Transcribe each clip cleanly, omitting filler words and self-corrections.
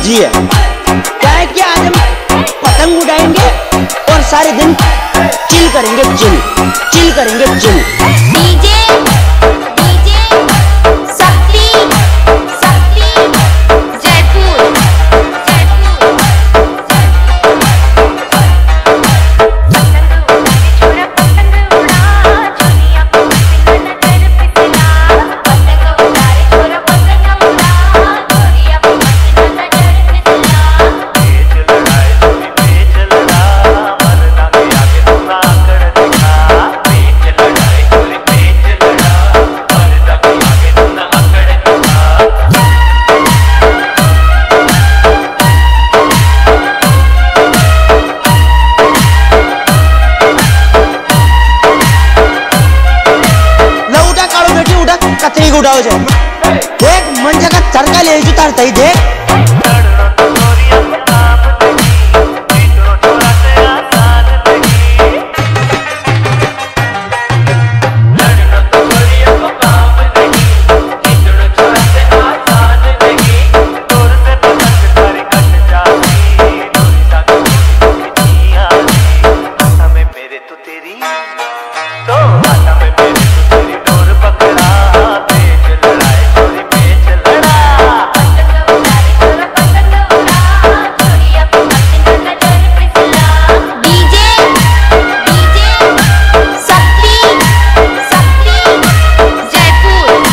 मर्जी है। क्या है कि आज हम पतंग उड़ाएंगे और सारे दिन चिल करेंगे, चिल करेंगे चिल। डीजे डीजे शक्ति शक्ति जयपुर छोरा पतंग उड़ा दुनिया को नजर फिसला पतंग उड़ा रे छोरा पतंग उड़ा दुनिया को नजर फिसला तेज लड़ाई छोरी तेज लड़ा मरना के आगे तुम आकर दिखा तेज लड़ाई छोरी तेज लड़ा मरना के आगे तुम आकर दिखा उठा काढो बेटी उठा कचरी उठाओ जाए। देख मंजा का चरका ले जू तार तई देख। लड़ना तो छोरी अब काम नहीं जीतनो छोरा से आसान नहीं लड़ना तो छोरी अब काम नहीं जीतनो छोरा से आसान नहीं दूर से पतंग तारी कट जाती डोरी साथ खींची आती हाथ में मेरे तू तेरी तो हाथ में मेरे तू तेरी डोर पकड़ा तेज लड़ाई छोरी तेज लड़ा पतंग उड़ा रे छोरा पतंग उड़ा दुनिया को नजर फिसला डीजे डीजे शक्ति शक्ति जयपुर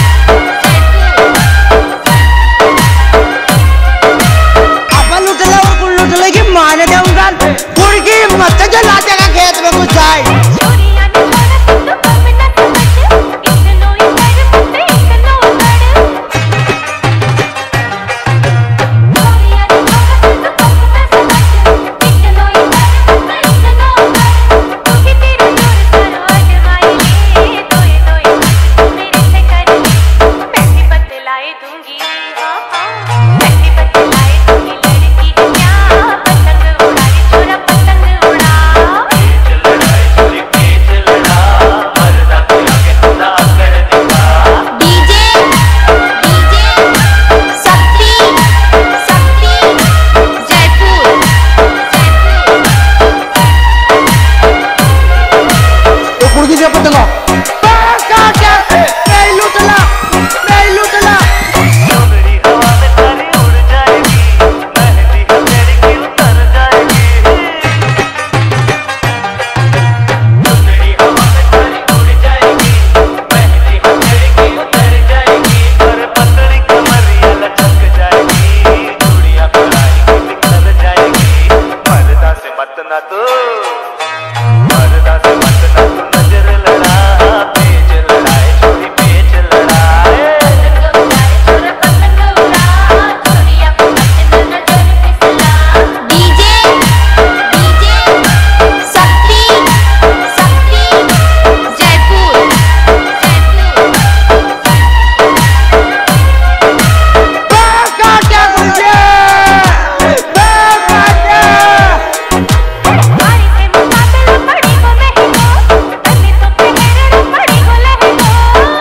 अपन लुटला और कुल लुटले की माने दूंगा गुड़ की मत जला देगा खेत में कुछ जाए। छोरिया ने छोरा तो कम न समझ इतनो ही कर मुझे इतनो कर छोरिया ने छोरा तो कम न समझ इतनो ही कर मुझे इतनो कर तू ही तेरा जोर सारो अजमाई ले तोए तोए तू मेरे से कर मैं भी बतलाए दूंगी मैं भी बतलाए दूंगी लड़की क्या पतंग उड़ा रे छोरा पतंग उड़ा तेज लड़ाई छोरी तेज लड़ा मरना के आगे तुम आकर दिखा डीजे डीजे शक्ति शक्ति जयपुर ये गुड़ की जो पतंगा नहीं लुटला नहीं लुटला। चुनरी हवा में तारी उड़ जाएगी मेहंदी हथेली की उतर जाएगी चुनरी हवा में तारी उड़ जाएगी मेहंदी हथेली की उतर जाएगी पर पतली कमरिया लचक जाएगी चूड़ियां पलाई की बिखर जाएगी पर्दा से मत ना तू नजर लड़ा तेज लड़ाई छोरी तेज लड़ाई पतंग उड़ा रे छोरा पतंग उड़ा दुनिया को नजर फिसला डीजे डीजे शक्ति शक्ति जयपुर हमारी से मुकाबला पड़ी को महंगो तन्ने तो पहरे पड़ी को लहंगो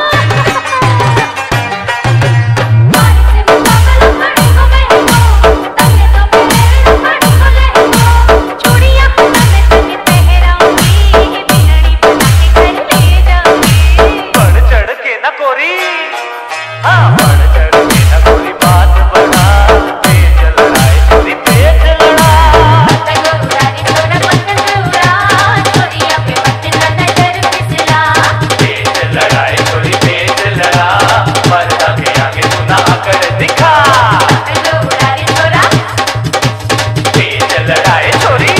हमारी से मुकाबला पड़ी को महंगो तन्ने तो पहरे पड़ी को लहंगो चूड़ियां खुदा में तन्ने पहराऊंगी बिगड़ी बना के घर ले जाऊंगी बढ़ चढ़ के न कोरी हाँ बढ़ चढ़ के न कोरी बात बढ़ा तेज लड़ाई छोरी तेज लड़ा पतंग उड़ा रे छोरा पतंग उड़ा चोरिया पे मत नजर फिसला तेज लड़ाई छोरी तेज लड़ा मरना के आगे तू ना आकर दिखा पतंग उड़ा रे छोरा तेज लड़ाई छोरी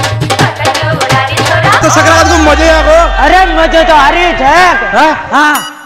पतंग उड़ा रे छोरा तो सकरा को मजे आ गो। अरे मजे तो आ रही है। हाँ